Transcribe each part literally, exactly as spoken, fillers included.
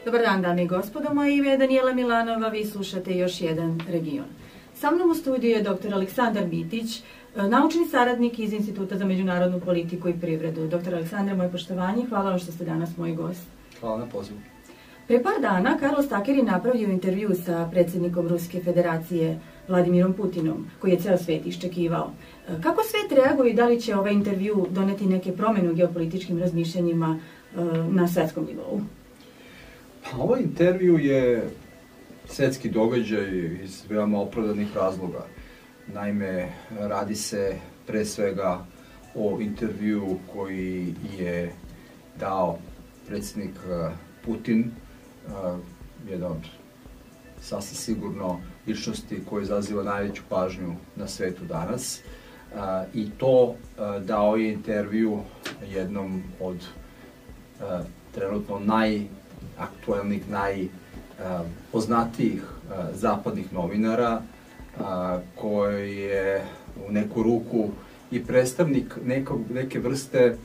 Dobar dan, dame i gospodo, moje ime je Danijela Milanova, vi slušate još jedan region. Sa mnom u studiju je doktor Aleksandar Bitić, naučni saradnik iz Instituta za međunarodnu politiku i privredu. Doktor Aleksandar, moje poštovanje, hvala vam što ste danas moj gost. Hvala na pozivu. Pre par dana Carlos Taker je napravio intervju sa predsjednikom Ruske federacije Vladimirom Putinom, koji je ceo svet iščekivao. Kako svet reaguje i da li će ovaj intervju doneti neke promene u geopolitičkim razmišljanjima na svetskom nivou? Pa, ovaj intervju je svetski događaj iz veoma opravdanih razloga. Naime, radi se pre svega o intervju koji je dao predsjednik Putin, jedan od sasvim sigurno ličnosti koji izaziva najveću pažnju na svetu danas. I to dao je intervju jednom od trenutno najaktuelnih, najpoznatijih zapadnih novinara, koji je u neku ruku i predstavnik neke vrste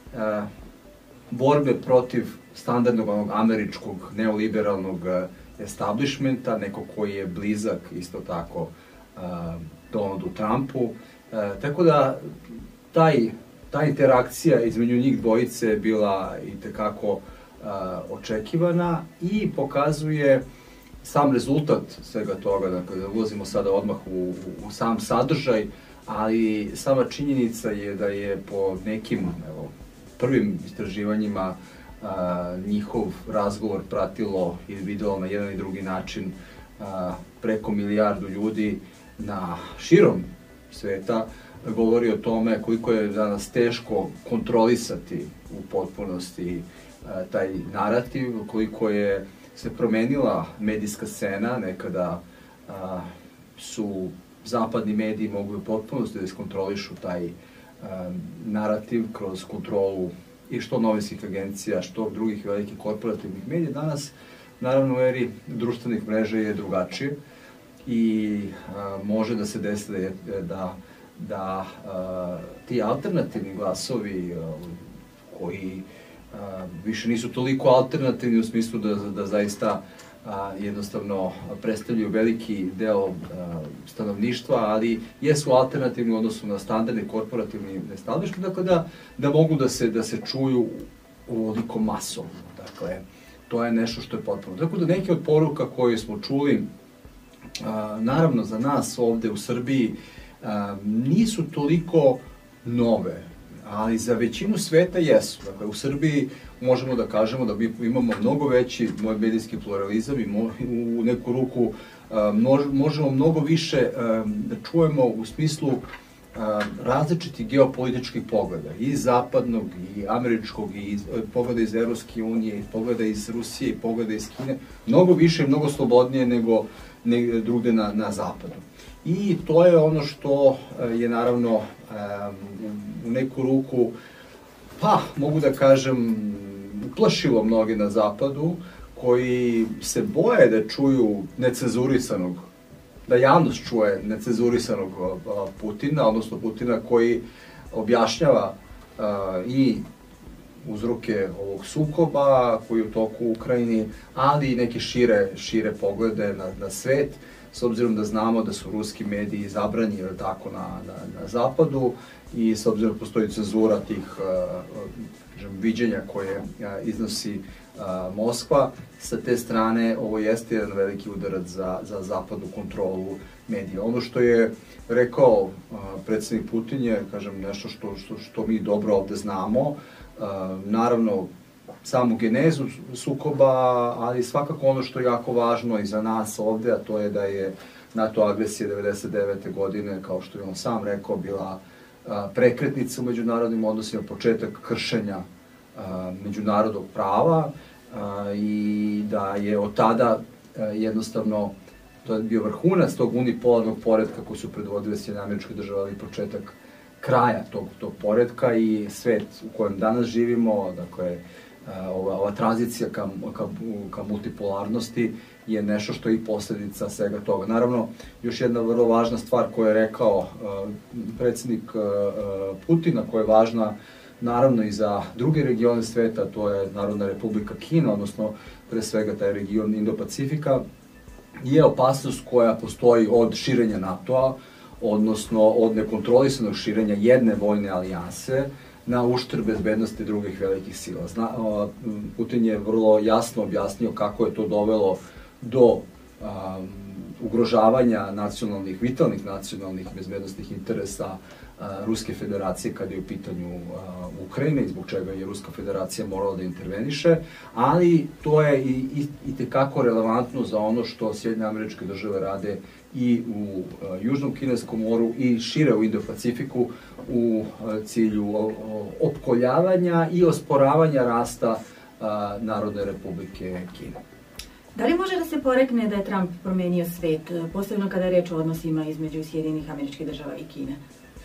borbe protiv standardnog onog američkog neoliberalnog establishmenta, neko koji je blizak isto tako Donaldu Trumpu. Tako da taj, ta interakcija između njih dvojice je bila i tekako očekivana i pokazuje sam rezultat svega toga. Dakle, da ulazimo sada odmah u, u sam sadržaj, ali sama činjenica je da je po nekim evo, prvim istraživanjima a, njihov razgovor pratilo i videlo na jedan i drugi način a, preko milijardu ljudi na širom sveta. Govori o tome koliko je danas teško kontrolisati u potpunosti a, taj narativ, koliko je se promenila medijska scena. Nekada a, su zapadni mediji mogli u potpunosti da iskontrolišu taj a, narativ kroz kontrolu i što novinskih agencija, što drugih velikih korporativnih medija. Danas, naravno, u eri društvenih mreža je drugačije i a, može da se desi da, da, da a, ti alternativni glasovi a, koji a, više nisu toliko alternativni u smislu da, da zaista a, jednostavno predstavljaju veliki deo a, stanovništva, ali jesu alternativni u odnosu na standardne korporativni establishment, dakle da, da mogu da se, da se čuju ovoliko masovno. Dakle, to je nešto što je potpuno. Tako da neke od poruka koje smo čuli, a, naravno za nas ovde u Srbiji, a, nisu toliko nove, ali za većinu sveta jesu. Dakle, u Srbiji možemo da kažemo da mi imamo mnogo veći medijski pluralizam i u neku ruku možemo mnogo više da čujemo u smislu različitih geopolitičkih pogleda, i zapadnog, i američkog, i pogleda iz Evropske unije, i pogleda iz Rusije, i pogleda iz Kine, mnogo više i mnogo slobodnije nego drugde na, na zapadu. I to je ono što je naravno u neku ruku, pa mogu da kažem, uplašilo mnoge na zapadu, koji se boje da čuju necenzurisanog, da javnost čuje necenzurisanog Putina, odnosno Putina koji objašnjava i uzroke ovog sukoba koji je u toku u Ukrajini, ali i neke šire, šire poglede na, na svet, s obzirom da znamo da su ruski mediji zabranjeni tako na, na, na zapadu i s obzirom da postoji cenzura tih kažem, viđenja koje iznosi Moskva. Sa te strane ovo jeste jedan veliki udarac za, za zapadnu kontrolu medija. Ono što je rekao predsjednik Putin je, kažem, nešto što, što, što mi dobro ovde znamo. Naravno, samu genezu sukoba, ali svakako ono što je jako važno i za nas ovde, a to je da je NATO agresija devedeset devete godine, kao što je on sam rekao, bila prekretnica u međunarodnim odnosima, početak kršenja međunarodnog prava i da je od tada jednostavno, to je bio vrhunac tog unipolarnog poretka koji su predvodile Sjedinjene Američke Države, ali početak kraja tog, tog poretka i svet u kojem danas živimo, dakle, ova, ova tranzicija ka, ka, ka multipolarnosti je nešto što je i posljedica svega toga. Naravno, još jedna vrlo važna stvar koju je rekao uh, predsjednik uh, Putina, koja je važna naravno i za druge regione sveta, to je Narodna Republika Kina, odnosno pre svega taj region Indo-Pacifika, je opasnost koja postoji od širenja NATO-a, odnosno od nekontrolisanog širenja jedne vojne alijanse na uštrb bezbednosti drugih velikih sila. Zna, Putin je vrlo jasno objasnio kako je to dovelo do um, ugrožavanja nacionalnih, vitalnih nacionalnih bezbednostnih interesa Ruske federacije kada je u pitanju Ukrajine i zbog čega je Ruska federacija morala da interveniše, ali to je i, i, i tekako relevantno za ono što Sjedinjene Američke Države rade i u Južnom Kineskom moru i šire u Indo-Pacifiku u cilju opkoljavanja i osporavanja rasta Narodne Republike Kine. Da li može da se porekne da je Trump promenio svet, posebno kada je reč o odnosima između Sjedinjenih Američkih Država i Kine?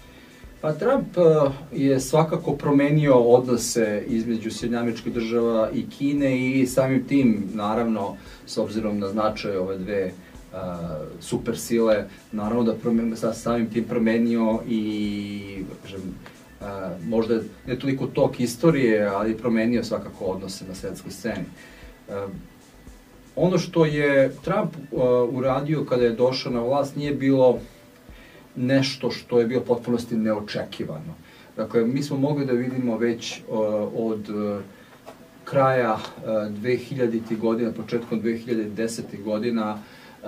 Pa Trump je svakako promenio odnose između Sjedinjenih Američkih Država i Kine i samim tim, naravno, s obzirom na značaj ove dve uh, super sile, naravno da promen, samim tim promenio i, kažem, uh, možda ne toliko tok istorije, ali promenio svakako odnose na svetskoj sceni. Uh, ono što je Trump uh, uradio kada je došao na vlast nije bilo nešto što je bilo potpunosti neočekivano. Dakle, mi smo mogli da vidimo već uh, od uh, kraja uh, dve hiljaditih godina, početkom dve hiljade desetih godina, uh,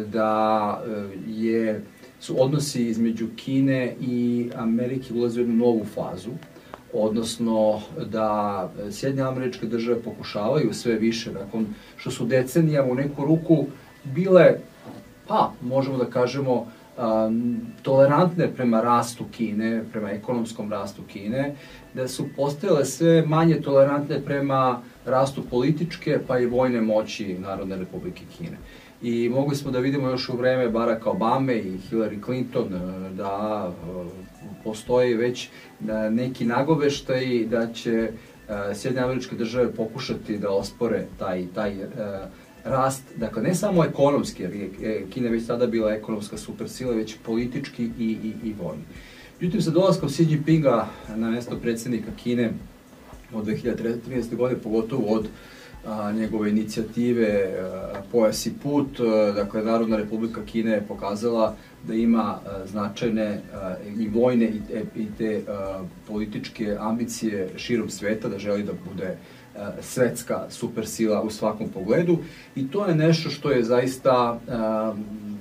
da uh, je, su odnosi između Kine i Amerike ulaze u jednu novu fazu, odnosno da Sjedinjene Američke Države pokušavaju sve više, nakon što su decenijama u neku ruku bile, pa možemo da kažemo, Um, tolerantne prema rastu Kine, prema ekonomskom rastu Kine, da su postajale sve manje tolerantne prema rastu političke pa i vojne moći Narodne Republike Kine. I mogli smo da vidimo još u vreme Baracka Obame i Hillary Clinton da uh, postoji već da neki nagoveštaji da će uh, Sjedinjene Američke Države pokušati da ospore taj, taj uh, rast, dakle ne samo ekonomski, jer je Kina već tada bila ekonomska supersila, već politički i, i, i vojni. Međutim, sa dolaskom Xi Jinpinga na mesto predsjednika Kine od dve hiljade trinaeste. godine, pogotovo od a, njegove inicijative a, Pojas i put, a, dakle Narodna Republika Kine je pokazala da ima a, značajne a, i vojne i te, i te a, političke ambicije širom sveta, da želi da bude svetska supersila u svakom pogledu i to je nešto što je zaista um,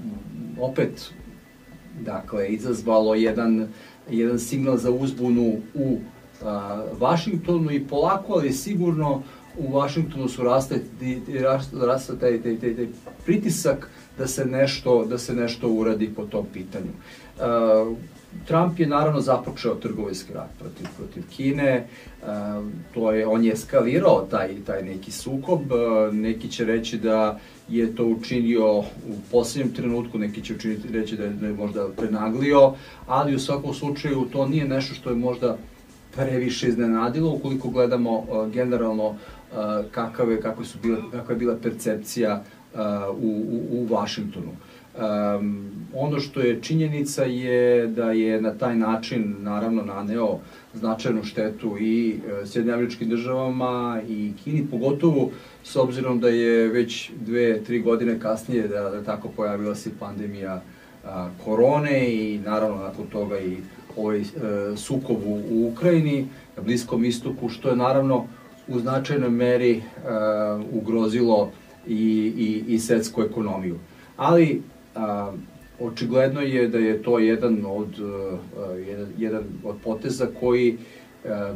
opet dakle izazvalo jedan, jedan signal za uzbunu u uh, Vašingtonu i polako, ali sigurno u Vašingtonu su raste, raste taj, taj, taj, taj pritisak da se nešto, da se nešto uradi po tom pitanju. Uh, Trump je naravno započeo trgovinski rat protiv, protiv Kine, uh, to je, on je eskalirao taj, taj neki sukob, uh, neki će reći da je to učinio u posljednjem trenutku, neki će učiniti, reći da je, da je možda prenaglio, ali u svakom slučaju to nije nešto što je možda previše iznenadilo, ukoliko gledamo uh, generalno uh, kakave, kako su bile, kakva je bila percepcija uh, u, u, u Vašingtonu. Um, ono što je činjenica je da je na taj način naravno naneo značajnu štetu i uh, Sjedinjenim Američkim Državama i Kini, pogotovo s obzirom da je već dve, tri godine kasnije da, da tako pojavila se pandemija uh, korone i naravno nakon toga i ovaj uh, sukob u, u Ukrajini, na Bliskom istoku, što je naravno u značajnoj meri uh, ugrozilo i, i, i svetsku ekonomiju. Ali A, očigledno je da je to jedan od, a, jedan, jedan od poteza koji a,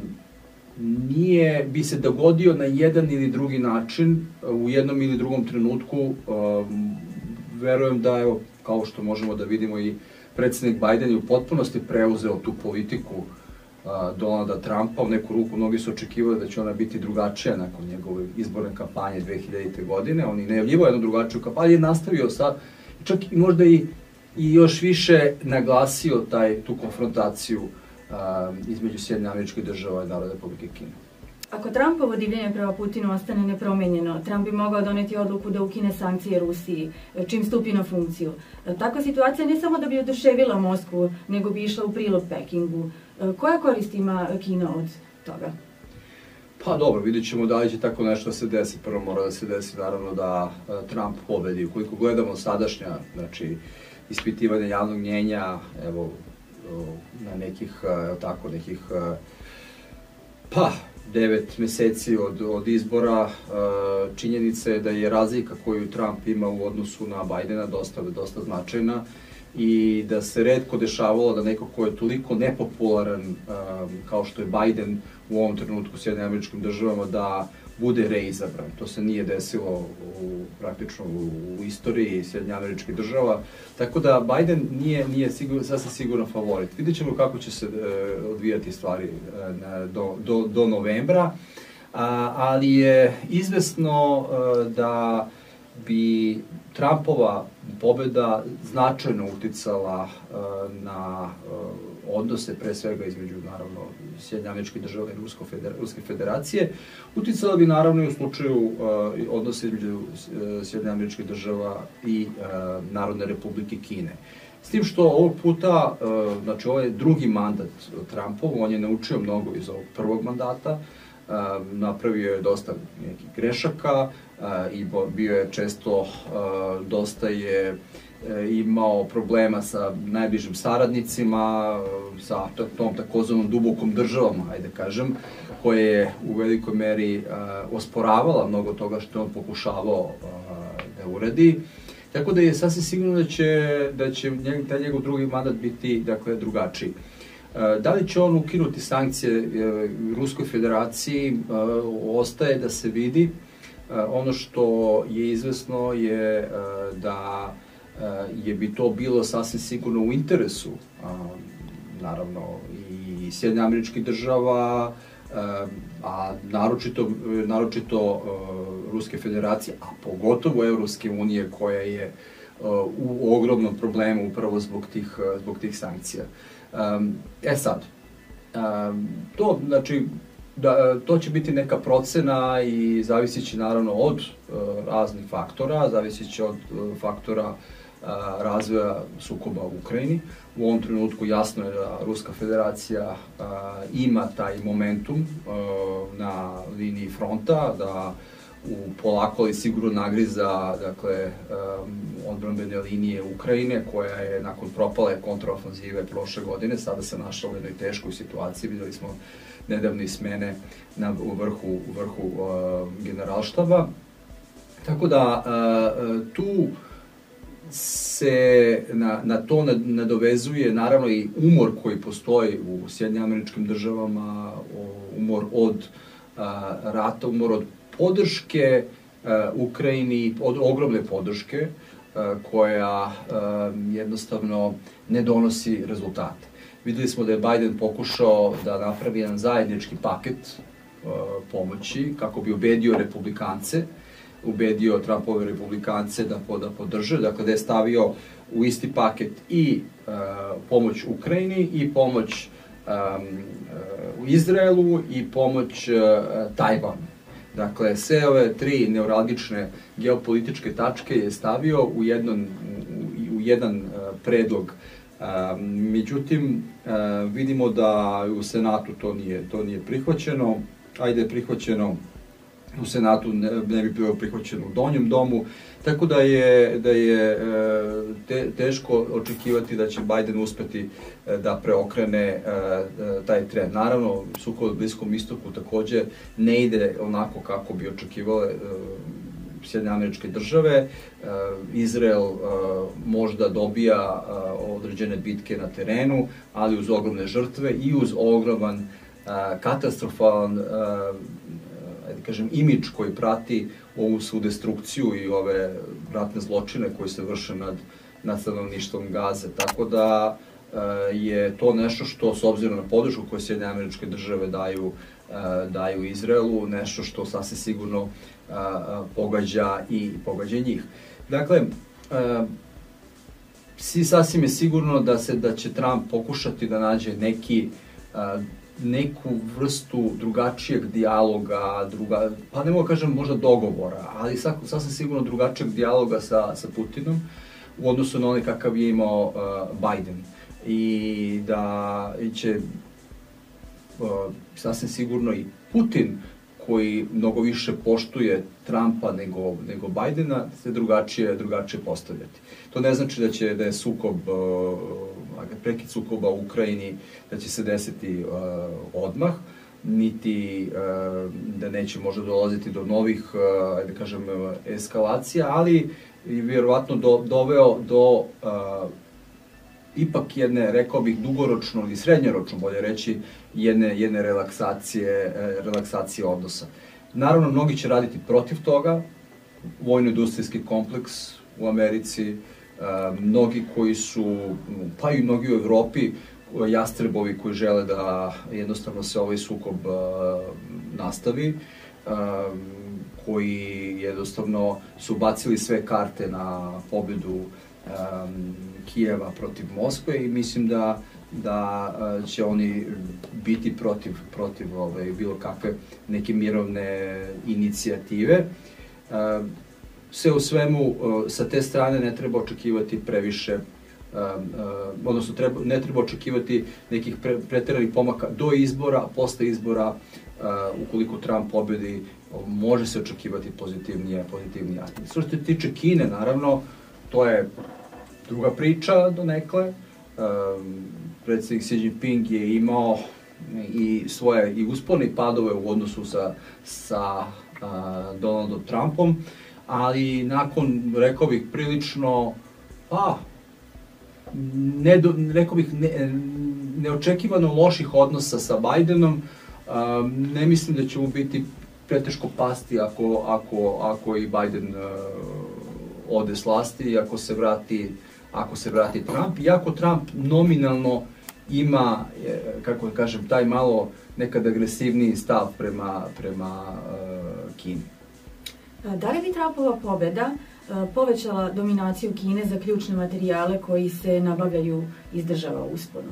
nije, bi se dogodio na jedan ili drugi način, a, u jednom ili drugom trenutku. A, verujem da, evo, kao što možemo da vidimo, i predsjednik Biden je u potpunosti preuzeo tu politiku a, Donalda Trumpa. U neku ruku mnogi su očekivali da će ona biti drugačija nakon njegove izborne kampanje dve hiljadite. godine. On je najavljivao jednu drugačiju kampanju, je nastavio sa čak i možda i, i još više naglasio taj, tu konfrontaciju a, između Sjedinjenih Američkih Država i Narodne Republike Kine. Ako Trumpovo divljenje prema Putinu ostane nepromenjeno, Trump bi mogao doneti odluku da ukine sankcije Rusiji, čim stupi na funkciju. Takva situacija ne samo da bi oduševila Moskvu, nego bi išla u prilog Pekingu. Koja korist ima Kina od toga? Pa dobro, vidjet ćemo da li će tako nešto da se desi. Prvo mora da se desi naravno da Trump pobedi. Ukoliko gledamo sadašnja, znači, ispitivanja javnog mnjenja, evo, na nekih, tako, nekih, pa, devet meseci od, od izbora, činjenica je da je razlika koju Trump ima u odnosu na Bidena dosta, dosta značajna i da se retko dešavalo da neko ko je toliko nepopularan kao što je Biden u ovom trenutku u Sjedinjenim Američkim Državama da bude reizabran. To se nije desilo u, praktično u, u istoriji Sjedinjenih Američkih Država. Tako da Biden nije, nije sigur, sasvim siguran favorit. Vidjet ćemo kako će se e, odvijati stvari e, do, do, do novembra, a, ali je izvesno e, da bi Trumpova pobeda značajno uticala e, na e, odnose, pre svega između, naravno, Sjedinjenih Američkih Država i Rusko feder, Ruske federacije, uticala bi naravno i u slučaju uh, odnose između uh, Sjedinjenih Američkih Država i uh, Narodne Republike Kine. S tim što ovog puta, uh, znači ovo je drugi mandat Trumpov, on je naučio mnogo iz ovog prvog mandata, uh, napravio je dosta nekih grešaka uh, i bio je često, uh, dosta je imao problema sa najbližim saradnicima, sa tom takozvanom dubokom državom, ajde kažem, koja je u velikoj meri uh, osporavala mnogo toga što on pokušavao uh, da uradi. Tako da je sasvim sigurno da će, da će njeg, taj njegov drugi mandat biti, dakle, drugačiji. Uh, da li će on ukinuti sankcije uh, Ruskoj federaciji, uh, ostaje da se vidi. Uh, ono što je izvesno je uh, da je bi to bilo sasvim sigurno u interesu, naravno, i Sjedinjenih Američkih Država, a naročito, naročito Ruske federacije, a pogotovo Evropske unije, koja je u ogromnom problemu upravo zbog tih, zbog tih sankcija. E sad, to, znači, da, to će biti neka procena i zavisit će naravno od raznih faktora, zavisit će od faktora razvoja sukoba u Ukrajini. U ovom trenutku jasno je da Ruska federacija a, ima taj momentum a, na liniji fronta, da u polako ali sigurno nagriza, dakle, um, odbrambene linije Ukrajine, koja je nakon propale kontraofanzive prošle godine sada se našla u jednoj teškoj situaciji. Videli smo nedavne smene na, u vrhu, u vrhu uh, generalštaba. Tako da uh, tu se na, na to nadovezuje naravno i umor koji postoji u Sjedinjenim Američkim Državama, umor od a, rata, umor od podrške a, Ukrajini, od ogromne podrške a, koja a, jednostavno ne donosi rezultate. Videli smo da je Biden pokušao da napravi jedan zajednički paket a, pomoći kako bi ubedio republikance, ubedio Trumpove republikance da, da podrže, dakle da je stavio u isti paket i uh, pomoć Ukrajini i pomoć um, uh, u Izraelu i pomoć uh, Tajvanu. Dakle, sve ove tri neuralgične geopolitičke tačke je stavio u, jednom, u, u jedan uh, predlog. Uh, međutim, uh, vidimo da u Senatu to nije, to nije prihvaćeno, ajde je prihvaćeno u Senatu, ne, ne bi bilo prihvaćeno u Donjem domu, tako da je, da je te, teško očekivati da će Biden uspeti da preokrene taj trend. Naravno, sukob na Bliskom istoku takođe ne ide onako kako bi očekivale Sjedinjene Američke Države. Izrael možda dobija određene bitke na terenu, ali uz ogromne žrtve i uz ogroman katastrofalan, da kažem, imidž koji prati ovu svu destrukciju i ove ratne zločine koji se vrše nad, nad stanovništvom Gaze. Tako da je to nešto što, s obzirom na podršku koje Sjedinjene Američke Države daju, daju Izraelu, nešto što sasvim sigurno pogađa i pogađa njih. Dakle, sasvim je sigurno da se da će Trump pokušati da nađe neki neku vrstu drugačijeg dijaloga, druga, pa ne mogu kažem možda dogovora, ali sasvim sigurno drugačijeg dijaloga sa, sa Putinom u odnosu na onaj kakav je imao uh, Biden. I da će sasvim sigurno i Putin, koji mnogo više poštuje Trumpa nego, nego Bajdena, se drugačije, drugačije postavljati. To ne znači da će da je sukob, prekid sukoba u Ukrajini, da će se desiti odmah, niti da neće možda dolaziti do novih, da kažem, eskalacija, ali je vjerovatno do, doveo do ipak jedne, rekao bih, dugoročno ili srednjoročno, bolje reći, jedne, jedne relaksacije, relaksacije odnosa. Naravno, mnogi će raditi protiv toga, vojno-industrijski kompleks u Americi, mnogi koji su, pa i mnogi u Evropi, jastrebovi koji žele da jednostavno se ovaj sukob nastavi, koji jednostavno su bacili sve karte na pobjedu Kijeva protiv Moskve i mislim da da će oni biti protiv, protiv ove, bilo kakve neke mirovne inicijative. Sve u svemu, sa te strane ne treba očekivati previše, odnosno treba, ne treba očekivati nekih pre, preteranih pomaka do izbora, posle izbora, ukoliko Trump pobedi, može se očekivati pozitivnije, pozitivnije aspekte. Što se tiče Kine, naravno, to je druga priča donekle. Predsjednik Xi Jinping je imao i svoje i uspone i padove u odnosu sa, sa uh, Donaldom Trumpom, ali nakon, rekao bih, prilično, a, ne do, rekao bih, ne, neočekivano loših odnosa sa Bajdenom, um, ne mislim da će mu biti preteško pasti ako, ako, ako i Bajden uh, ode s vlasti, ako se vrati ako se vrati Trump, iako Trump nominalno ima, kako da kažem, taj malo nekad agresivniji stav prema, prema uh, Kini. Da li bi Trumpova pobjeda uh, povećala dominaciju Kine za ključne materijale koji se nabavljaju iz država u usponu?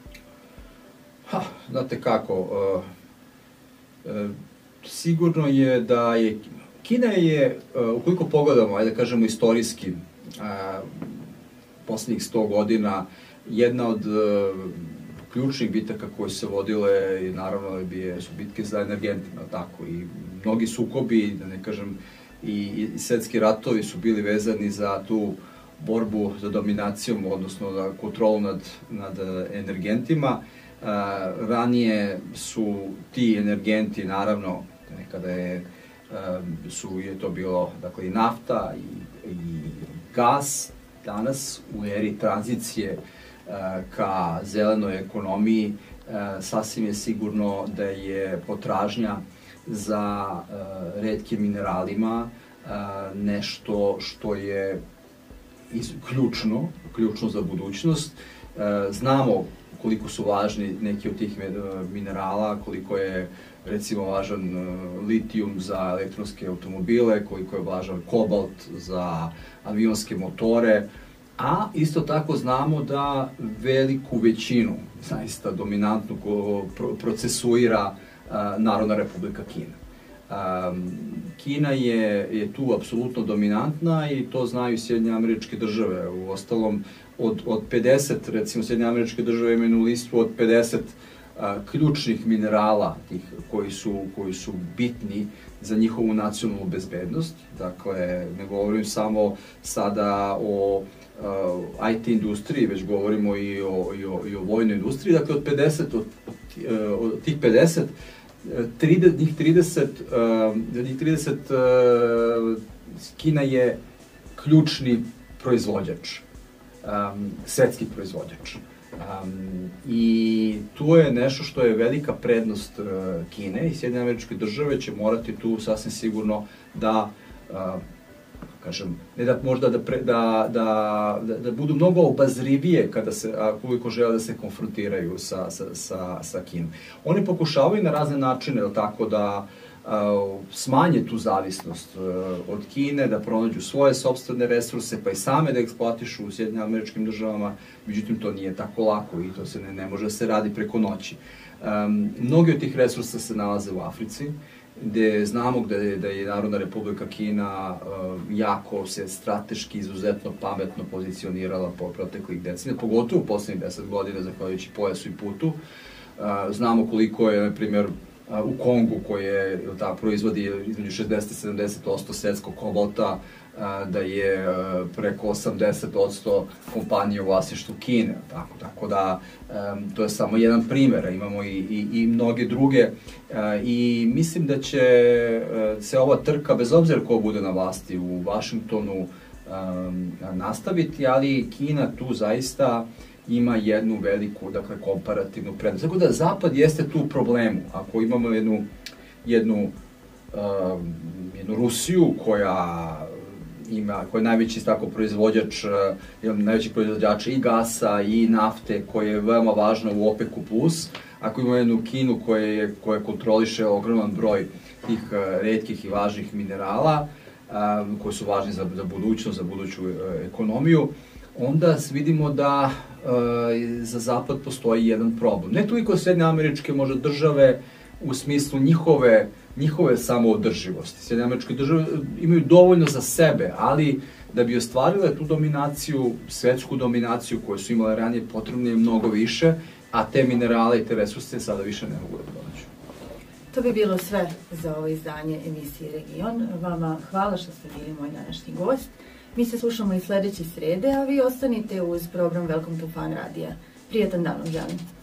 Ha, znate kako, uh, uh, sigurno je da je, Kina je, uh, ukoliko pogledamo, ajde da kažemo istorijski, uh, poslednjih sto godina, jedna od uh, ključnih bitaka koje se vodile, i naravno bije, su bitke za energentima, tako, i mnogi sukobi, da ne kažem, i, i svetski ratovi su bili vezani za tu borbu za dominacijom, odnosno za kontrolu nad, nad energentima. Uh, ranije su ti energenti, naravno, nekada je, uh, su, je to bilo, dakle, i nafta i, i gas. Danas, u eri tranzicije uh, ka zelenoj ekonomiji, uh, sasvim je sigurno da je potražnja za uh, retkim mineralima uh, nešto što je iz, ključno, ključno za budućnost. Uh, znamo koliko su važni neki od tih minerala, koliko je, recimo, važan uh, litijum za elektronske automobile, koliko je važan kobalt za avionske motore, a isto tako znamo da veliku većinu, zaista dominantnu, procesuira uh, Narodna Republika Kina. Um, Kina je, je tu apsolutno dominantna i to znaju Sjedinjene Američke Države. U ostalom, od, od pedeset, recimo, Sjedinjene Američke Države imaju listu od pedeset a, ključnih minerala tih, koji, su, koji su bitni za njihovu nacionalnu bezbednost. Dakle, ne govorim samo sada o a, I T industriji, već govorimo i o, i o, i o vojnoj industriji. Dakle, od pedeset, od, od, od tih pedeset, njih trideset, njih trideset Kina je ključni proizvođač, um, svetski proizvođač. Um, I tu je nešto što je velika prednost uh, Kine i Sjedinjene Američke Države će morati tu sasvim sigurno da, uh, kažem, ne da možda da, pre, da, da, da, da budu mnogo obazrivije kada se, a koliko žele da se konfrontiraju sa, sa, sa, sa Kinom. Oni pokušavaju na razne načine, tako da Uh, smanje tu zavisnost uh, od Kine, da pronađu svoje sopstvene resurse, pa i same da eksploatišu u Sjedinjenim Američkim Državama, međutim to nije tako lako i to se ne, ne može da se radi preko noći. Um, mnogi od tih resursa se nalaze u Africi, gde znamo gde je, da je Narodna Republika Kina uh, jako se strateški, izuzetno pametno pozicionirala po proteklih decenija, pogotovo u poslednjih deset godina, zahvaljujući pojasu i putu. Znamo koliko je, na primjer, u Kongu koje da, proizvodi između šezdeset do sedamdeset posto svetskog kobalta, da je preko osamdeset posto kompanija u vlasništvu Kine. Tako, tako da, to je samo jedan primer, imamo i, i, i mnoge druge. I mislim da će se ova trka, bez obzira ko bude na vlasti u Vašingtonu, nastaviti, ali Kina tu zaista ima jednu veliku, dakle, komparativnu prednost. Tako da Zapad jeste tu u problemu. Ako imamo jednu, jednu, uh, jednu Rusiju koja ima, koja je najveći tako proizvođač, uh, najveći proizvođač i gasa i nafte, koja je veoma važna u OPEC-u plus, ako imamo jednu Kinu koja, je, koja kontroliše ogroman broj tih uh, retkih i važnih minerala, uh, koji su važni za, za budućnost, za buduću uh, ekonomiju, onda vidimo da e, za Zapad postoji jedan problem. Ne toliko Sjedinjene Američke možda države u smislu njihove, njihove samoodrživosti. Sjedinjene Američke države imaju dovoljno za sebe, ali da bi ostvarile tu dominaciju, svetsku dominaciju koju su imale ranije, potrebno je mnogo više, a te minerale i te resurse sada više ne mogu da pronađu. To bi bilo sve za ovo izdanje emisije Region. Vama hvala što ste bili moj današnji gost. Mi se slušamo i sledeće srede, a vi ostanite uz program Welcome to Fun radija. Prijetan dan vam želim.